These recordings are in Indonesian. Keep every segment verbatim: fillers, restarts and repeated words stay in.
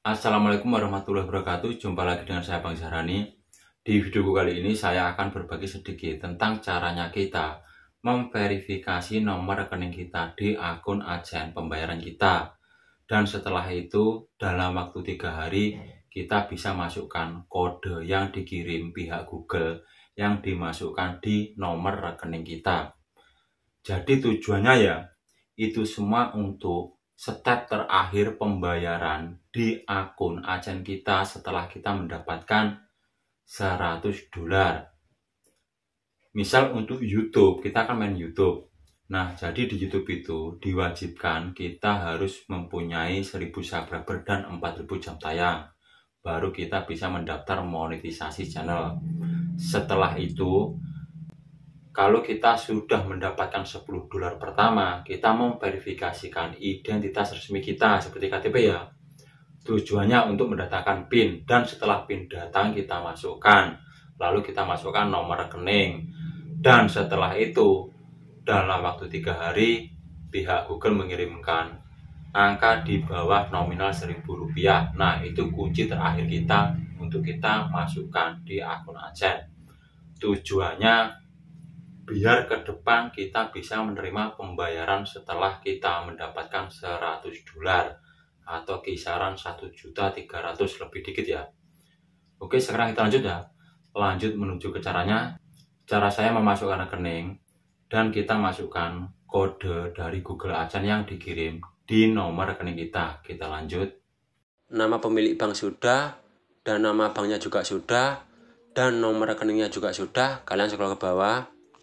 Assalamualaikum warahmatullahi wabarakatuh. Jumpa lagi dengan saya Bang Zahrani. Di videoku kali ini saya akan berbagi sedikit tentang caranya kita memverifikasi nomor rekening kita di akun agen pembayaran kita. Dan setelah itu dalam waktu tiga hari kita bisa masukkan kode yang dikirim pihak Google yang dimasukkan di nomor rekening kita. Jadi tujuannya ya itu semua untuk step terakhir pembayaran di akun agen kita setelah kita mendapatkan seratus dolar. Misal untuk YouTube, kita akan main YouTube. Nah, jadi di YouTube itu diwajibkan kita harus mempunyai seribu subscriber dan empat ribu jam tayang. Baru kita bisa mendaftar monetisasi channel. Setelah itu, kalau kita sudah mendapatkan sepuluh dolar pertama, kita memverifikasikan identitas resmi kita seperti K T P ya. Tujuannya untuk mendatangkan PIN, dan setelah PIN datang kita masukkan. Lalu kita masukkan nomor rekening. Dan setelah itu, dalam waktu tiga hari, pihak Google mengirimkan angka di bawah nominal seribu rupiah. Nah, itu kunci terakhir kita untuk kita masukkan di akun agen. Tujuannya biar ke depan kita bisa menerima pembayaran setelah kita mendapatkan seratus dolar atau kisaran satu juta tiga ratus lebih dikit ya. Oke, sekarang kita lanjut ya. Lanjut menuju ke caranya. Cara saya memasukkan rekening dan kita masukkan kode dari Google Adsense yang dikirim di nomor rekening kita. Kita lanjut. Nama pemilik bank sudah, dan nama banknya juga sudah, dan nomor rekeningnya juga sudah. Kalian scroll ke bawah.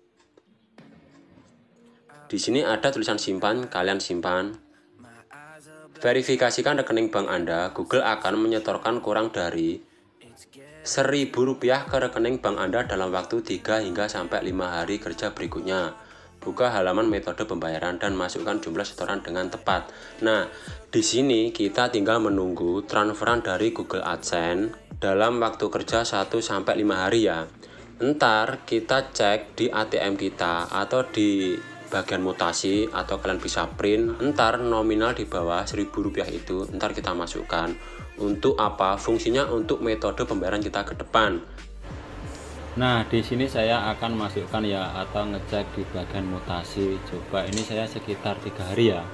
Di sini ada tulisan simpan, kalian simpan. Verifikasikan rekening bank Anda. Google akan menyetorkan kurang dari seribu rupiah ke rekening bank Anda dalam waktu tiga hingga sampai lima hari kerja berikutnya. Buka halaman metode pembayaran dan masukkan jumlah setoran dengan tepat. Nah, di sini kita tinggal menunggu transferan dari Google Adsense dalam waktu kerja satu sampai lima hari ya. Ntar kita cek di A T M kita atau di bagian mutasi, atau kalian bisa print. Ntar nominal di bawah seribu rupiah itu ntar kita masukkan. Untuk apa? Fungsinya untuk metode pembayaran kita ke depan. Nah, di sini saya akan masukkan ya, atau ngecek di bagian mutasi. Coba ini saya sekitar tiga hari ya.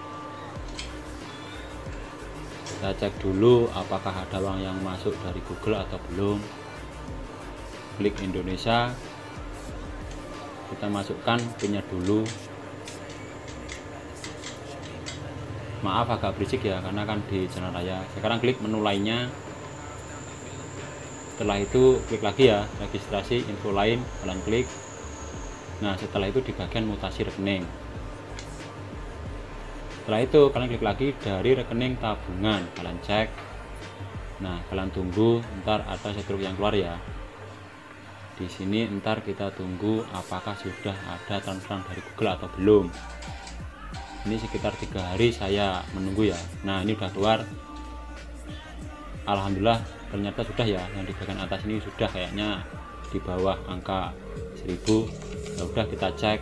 Kita cek dulu apakah ada uang yang masuk dari Google atau belum. Klik Indonesia. Kita masukkan pinnya dulu. Maaf agak berisik ya, karena kan di jalan raya. Sekarang klik menu lainnya. Setelah itu klik lagi ya, registrasi info lain, kalian klik. Nah, setelah itu di bagian mutasi rekening. Setelah itu kalian klik lagi dari rekening tabungan, kalian cek. Nah, kalian tunggu, ntar ada satu yang keluar ya. Di sini ntar kita tunggu apakah sudah ada transferan dari Google atau belum. Ini sekitar tiga hari saya menunggu ya. Nah, ini udah keluar. Alhamdulillah ternyata sudah ya, yang di bagian atas ini sudah kayaknya di bawah angka seribu. Ya udah, kita cek.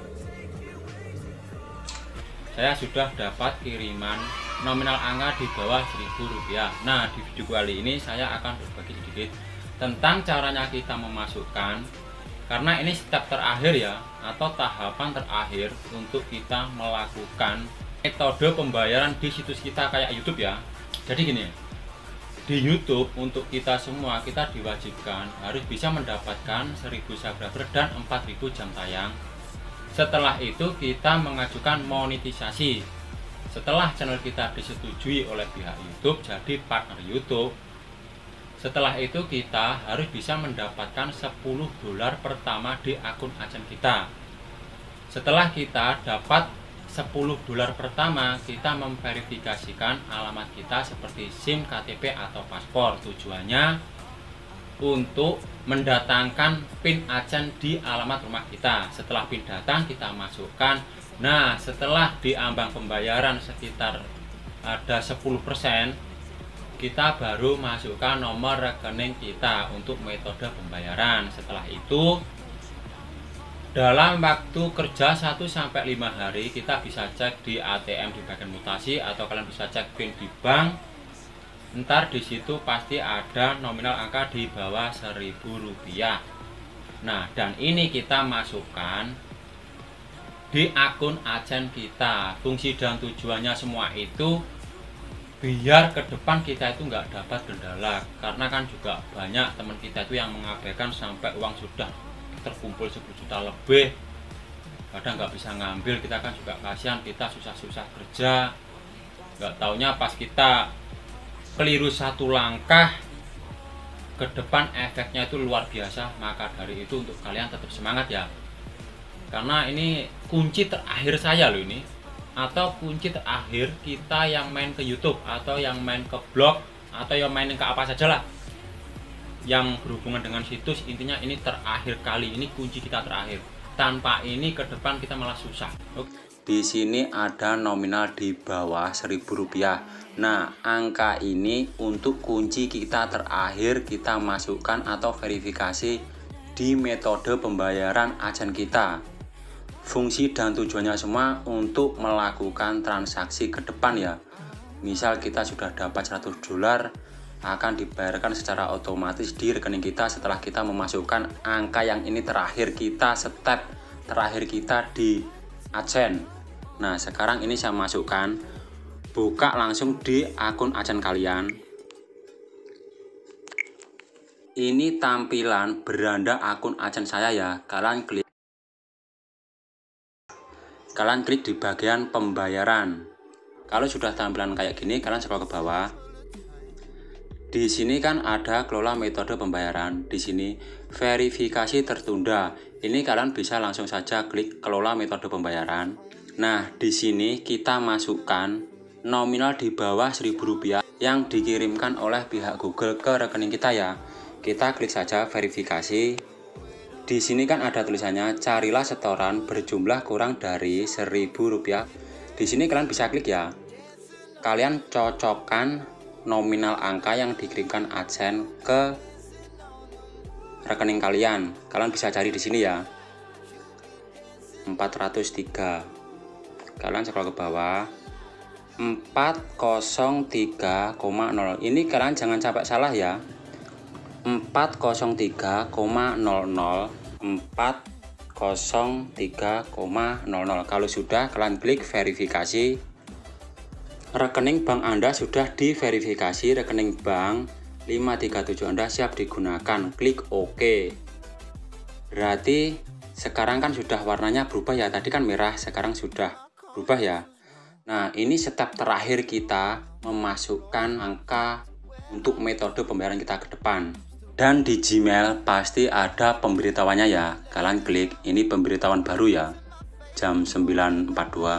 Saya sudah dapat kiriman nominal angka di bawah seribu rupiah. Nah, di video kali ini saya akan berbagi sedikit tentang caranya kita memasukkan, karena ini step terakhir ya, atau tahapan terakhir untuk kita melakukan metode pembayaran di situs kita kayak YouTube ya. Jadi gini, di YouTube untuk kita semua, kita diwajibkan harus bisa mendapatkan seribu subscriber dan empat ribu jam tayang. Setelah itu kita mengajukan monetisasi. Setelah channel kita disetujui oleh pihak YouTube jadi partner YouTube, setelah itu kita harus bisa mendapatkan sepuluh dolar pertama di akun agen kita. Setelah kita dapat sepuluh dolar pertama, kita memverifikasikan alamat kita seperti SIM, K T P atau paspor. Tujuannya untuk mendatangkan PIN agen di alamat rumah kita. Setelah PIN datang, kita masukkan. Nah, setelah di ambang pembayaran sekitar ada sepuluh persen, kita baru masukkan nomor rekening kita untuk metode pembayaran. Setelah itu dalam waktu kerja satu sampai lima hari kita bisa cek di A T M di bagian mutasi, atau kalian bisa cek PIN di bank. ntar di situ pasti ada nominal angka di bawah seribu rupiah. Nah, dan ini kita masukkan di akun Adsense kita. Fungsi dan tujuannya semua itu biar ke depan kita itu nggak dapat kendala, karena kan juga banyak teman kita itu yang mengabaikan sampai uang sudah terkumpul sepuluh juta lebih, kadang nggak bisa ngambil. Kita kan juga kasihan, kita susah-susah kerja, nggak taunya pas kita keliru satu langkah ke depan efeknya itu luar biasa. Maka dari itu untuk kalian tetap semangat ya, karena ini kunci terakhir saya loh ini, atau kunci terakhir kita yang main ke YouTube atau yang main ke blog atau yang main ke apa saja lah yang berhubungan dengan situs. Intinya ini terakhir kali, ini kunci kita terakhir. Tanpa ini ke depan kita malah susah. Oke. Di sini ada nominal di bawah seribu rupiah. Nah, angka ini untuk kunci kita terakhir kita masukkan atau verifikasi di metode pembayaran Adsense kita. Fungsi dan tujuannya semua untuk melakukan transaksi ke depan ya. Misal kita sudah dapat seratus dolar, akan dibayarkan secara otomatis di rekening kita setelah kita memasukkan angka yang ini terakhir kita, step terakhir kita di Adsense. Nah, sekarang ini saya masukkan, buka langsung di akun Adsense kalian. Ini tampilan beranda akun Adsense saya ya. Kalian klik Kalian klik di bagian pembayaran. Kalau sudah tampilan kayak gini, kalian scroll ke bawah. Di sini kan ada kelola metode pembayaran. Di sini verifikasi tertunda. Ini kalian bisa langsung saja klik kelola metode pembayaran. Nah, di sini kita masukkan nominal di bawah seribu rupiah yang dikirimkan oleh pihak Google ke rekening kita ya. Kita klik saja verifikasi. Di sini kan ada tulisannya carilah setoran berjumlah kurang dari seribu rupiah. Di sini kalian bisa klik ya. Kalian cocokkan nominal angka yang dikirimkan Adsense ke rekening kalian. Kalian bisa cari di sini ya. empat ratus tiga. Kalian scroll ke bawah. empat nol tiga koma nol. Ini kalian jangan sampai salah ya. empat nol tiga koma nol nol empat nol tiga koma nol nol. Kalau sudah, kalian klik verifikasi. Rekening bank Anda sudah diverifikasi, rekening bank lima tiga tujuh Anda siap digunakan. Klik OK. Berarti sekarang kan sudah warnanya berubah ya. Tadi kan merah, sekarang sudah berubah ya. Nah, ini step terakhir kita memasukkan angka untuk metode pembayaran kita ke depan. Dan di Gmail pasti ada pemberitahuannya ya. Kalian klik, ini pemberitahuan baru ya, jam sembilan empat puluh dua.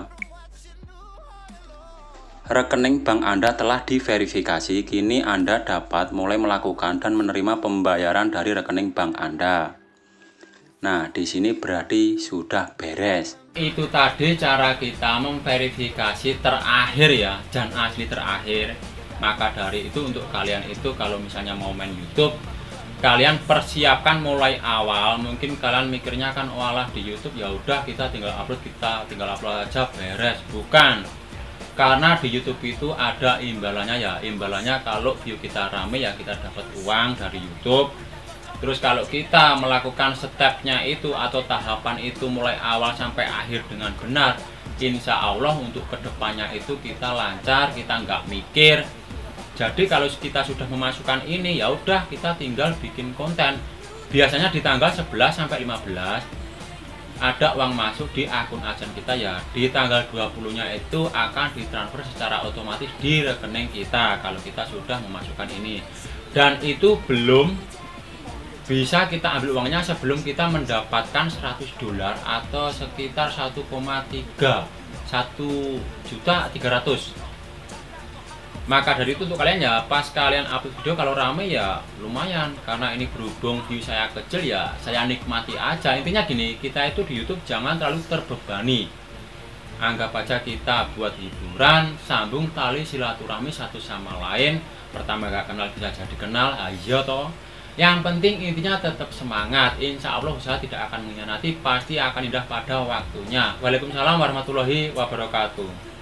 Rekening bank Anda telah diverifikasi. Kini Anda dapat mulai melakukan dan menerima pembayaran dari rekening bank Anda. Nah, di sini berarti sudah beres. Itu tadi cara kita memverifikasi terakhir ya, dan asli terakhir. Maka dari itu untuk kalian itu kalau misalnya mau main YouTube, kalian persiapkan mulai awal. Mungkin kalian mikirnya kan walah di YouTube ya udah kita tinggal upload, kita tinggal upload aja beres. Bukan. Karena di YouTube itu ada imbalannya ya. Imbalannya kalau view kita rame ya kita dapat uang dari YouTube. Terus kalau kita melakukan stepnya itu atau tahapan itu mulai awal sampai akhir dengan benar, insya Allah untuk kedepannya itu kita lancar, kita nggak mikir. Jadi kalau kita sudah memasukkan ini ya udah kita tinggal bikin konten. Biasanya di tanggal sebelas sampai lima belas ada uang masuk di akun Adsense kita ya. Di tanggal dua puluh-nya itu akan ditransfer secara otomatis di rekening kita kalau kita sudah memasukkan ini. Dan itu belum bisa kita ambil uangnya sebelum kita mendapatkan seratus dolar atau sekitar satu koma tiga, satu juta tiga ratus. Maka dari itu untuk kalian ya, pas kalian upload video kalau rame ya lumayan. Karena ini berhubung view saya kecil ya saya nikmati aja. Intinya gini, kita itu di YouTube jangan terlalu terbebani. Anggap aja kita buat hiburan, sambung tali silaturahmi satu sama lain. Pertama gak kenal bisa jadi kenal, ayo toh. Yang penting intinya tetap semangat. Insya Allah usaha tidak akan mengkhianati, pasti akan indah pada waktunya. Waalaikumsalam warahmatullahi wabarakatuh.